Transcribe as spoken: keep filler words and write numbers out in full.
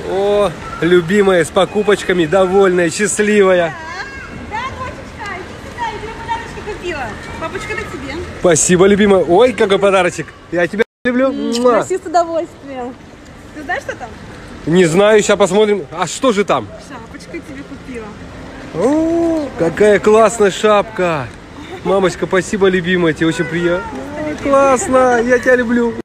О, любимая, с покупочками, довольная, счастливая. Да, дочечка, иди сюда, я тебе подарочки купила. Папочка, это тебе. Спасибо, любимая. Ой, какой подарочек. Я тебя люблю. Муа. Носи с удовольствием. Ты знаешь, что там? Не знаю, сейчас посмотрим. А что же там? Шапочку тебе купила. О, какая классная шапка. Мамочка, спасибо, любимая, тебе очень приятно. Ой, классно, я тебя люблю.